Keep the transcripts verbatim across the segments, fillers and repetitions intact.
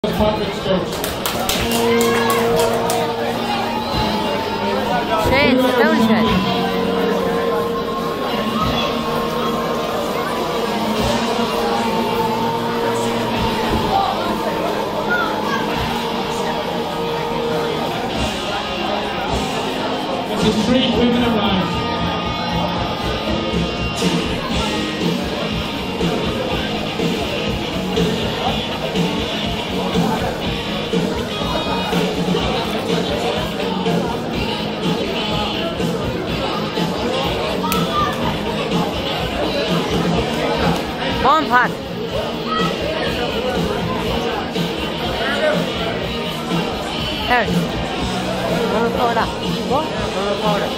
Shane, sit down, Shane. This is three women around. Come on, Pat. Hey. Don't record that. What? Don't record it.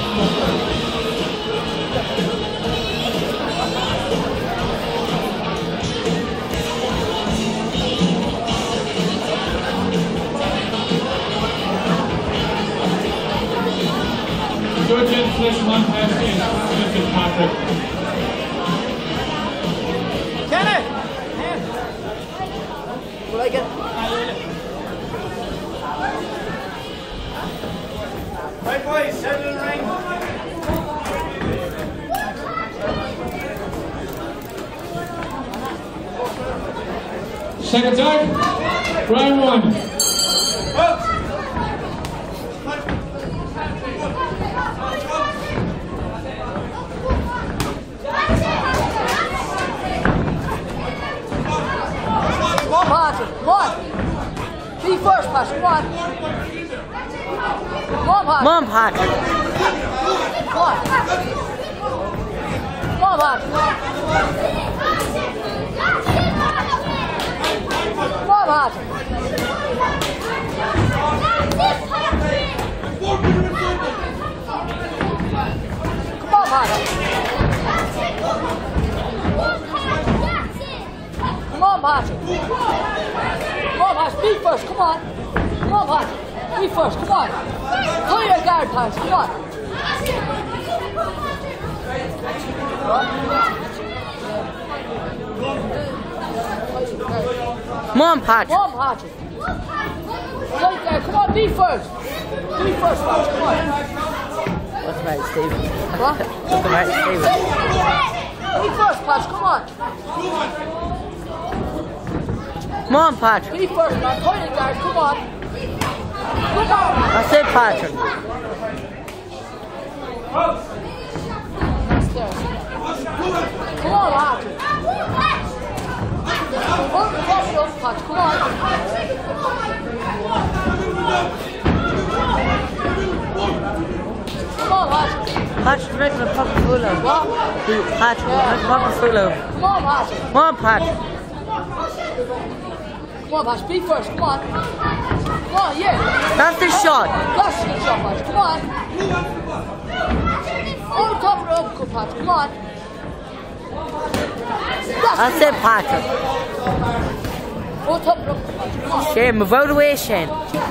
Judge in Flish Montana is Mister Patrick. Will I get? Right, boys, settle in the ring. Second time, round one. Up. Come on, Patrick, come on. Be first, Patrick, come on. Come on, Patrick. Come on, Patrick. Come on. Come on, Patrick. Come on, Patrick. Come on, Patrick. Come on, Patrick. Come on, Patrick. Be first. Come on. Come on, Patrick. Be first. Come on. Clear your guard, Patrick. Come on. Come on, Patrick. Come on, Patrick. Right there. Come on. Be first. Be first, Patrick. Come on. What's the matter, Stephen? What? What's the matter, Stephen? Be first, Patrick. Come on. Come on, Patrick. Be first, man. Clear your guard. Come on. Come on. That's it, Patrick. That's there. Come on, Patrick. Hold the coffee up, Patrick. Come on. Come on, Patrick. Patrick's making a proper fool of him. What? Patrick, yeah. Making a proper fool of him. Come on, Patrick. Come on, Patrick. Come on, Patrick. Be first. Come on. Come on, yeah. That's the shot. That's the shot, Patrick. Come on. On top of the uppercut, Patrick. Come on. That's, That's it, Patrick. on top of the uppercut, Patrick. Come on. Shane, move out of the way, Shane.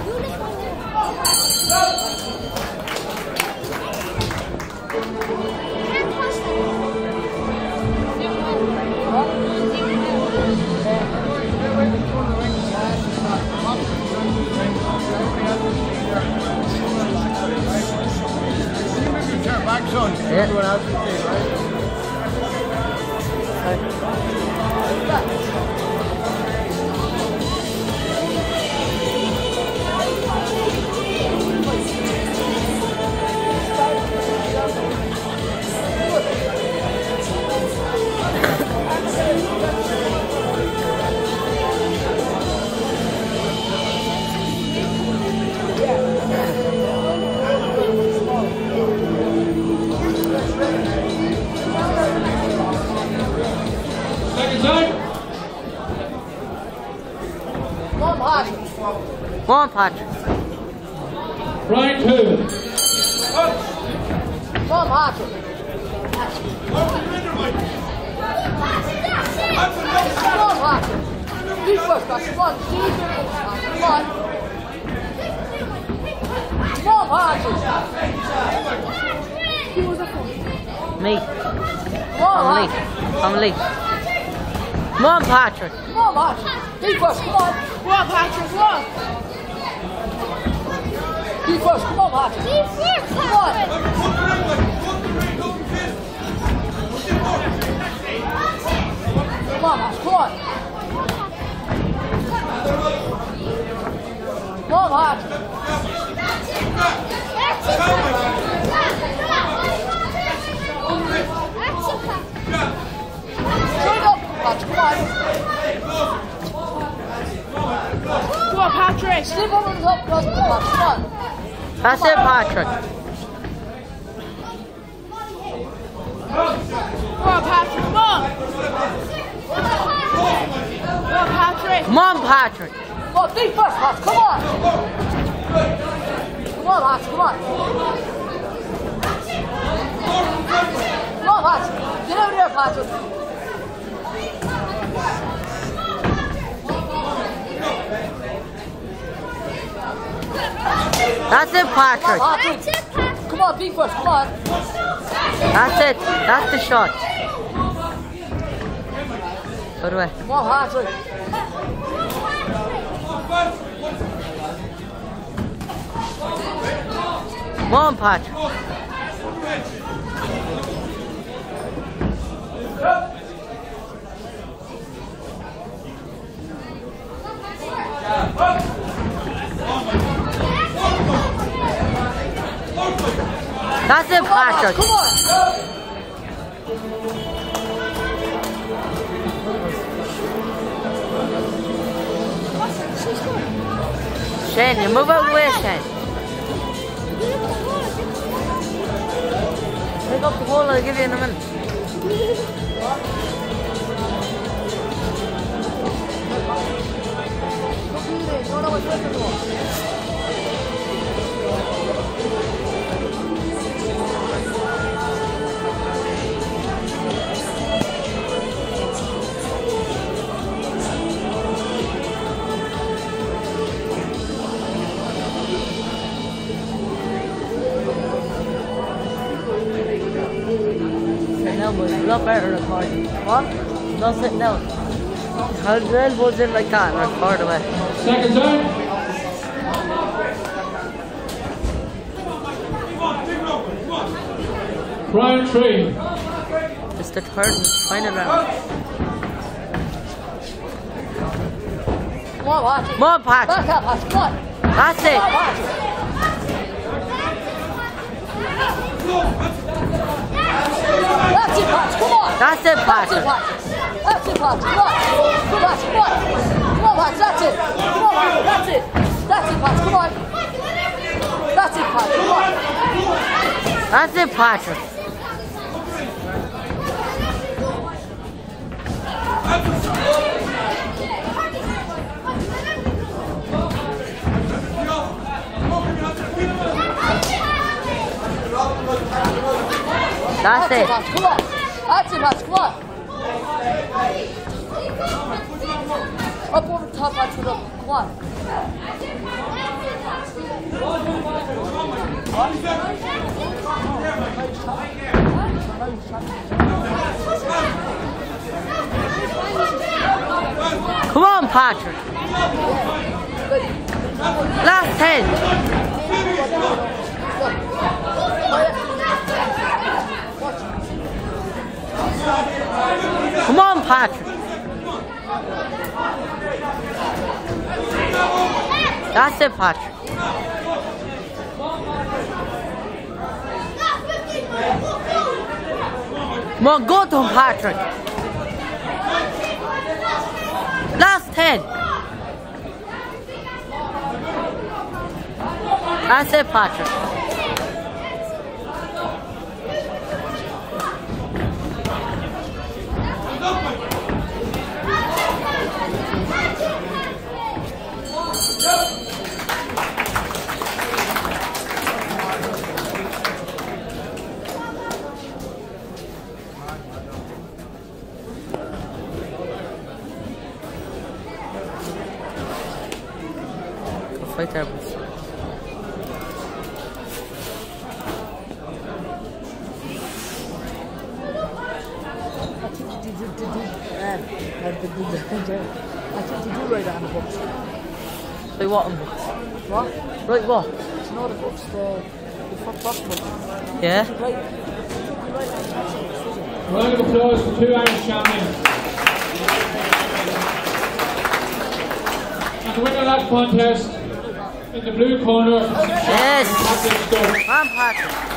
Back, son. Yeah. Everyone else is safe, right? Come on, Patrick. Round two. Come on, Patrick. Come on, Patrick. Be first, Patrick. Come on. Come on. Come on, Patrick. Me. Come on, I'm late. Patrick. I'm late. Come on, Patrick. Come on, Patrick. Be first, come on. Come on, Patrick, come on. Be first, come on, Patrick. Be first, Come on. Come on, Patrick, come on. Come on, Patrick. Straight up, Patrick, come on. Come on, Patrick. Slip over the top, Patrick, come on. That's it, Patrick. Come on, Patrick, come on. Come on, Patrick. Come on, Patrick. Come on, be first, Patrick, come on. Come on, Patrick, come on. Come on, Patrick. Get over there, Patrick. That's it, Come Patrick. on, Patrick. Come on, be first, come on. That's it. That's the shot. Good way. Come on, Patrick. Come on, Patrick. That's it, Patrick. Come on. Shane, you move out of the way, Shane. Pick up the ball, I'll give you in a minute. Elbows a lot better recording. What? No sitting down. Hold your elbows in like that and record away. Second time. Brian Tree. It's the third and final round. Come on, Patrick. Come on, Patrick. Back up, Patrick. Come on. That's Come on, it. Patrick. That's it, Patrick. Come on. That's it, That's it, Patrick. Patrick. That's it, Patrick. Come on. Come on, Patrick. Come on. Come on, Patrick. That's it. Come on, Patrick. That's it. That's it, Patrick. Come on. That's it, Patrick. Come on. That's it, Patrick. That's it. Patrick. Come on. That's it, Patrick. Come on. Up over the top, Patrick. Up. Come on. Come on, Patrick. Last ten. Come on, Patrick. That's it, Patrick. Come on, go to him, Patrick. Last ten. That's it, Patrick. Fight there, please. Like what? What? Right, what? Do you know the books, the, the front box book? Yeah? Right. Round of applause for two Irish champions. And the winner of that contest, in the blue corner, Yes! Patrick Stokes. Come on, Patrick.